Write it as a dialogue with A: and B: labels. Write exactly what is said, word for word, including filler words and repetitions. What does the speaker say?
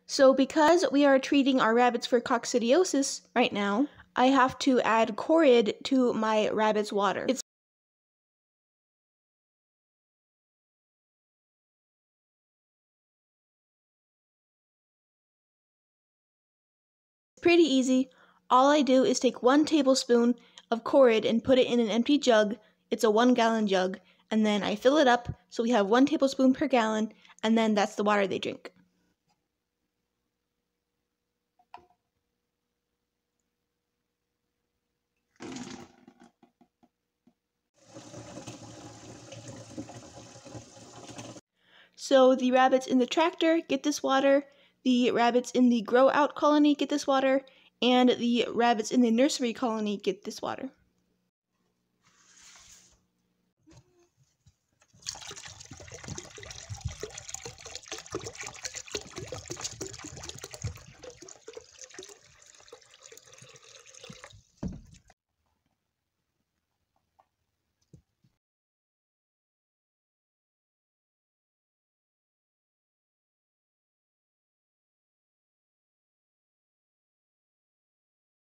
A: So because we are treating our rabbits for coccidiosis right now, I have to add Corid to my rabbit's water. It's pretty easy. All I do is take one tablespoon of Corid and put it in an empty jug. It's a one gallon jug. And then I fill it up so we have one tablespoon per gallon, and then that's the water they drink. So the rabbits in the tractor get this water, the rabbits in the grow out colony get this water, and the rabbits in the nursery colony get this water.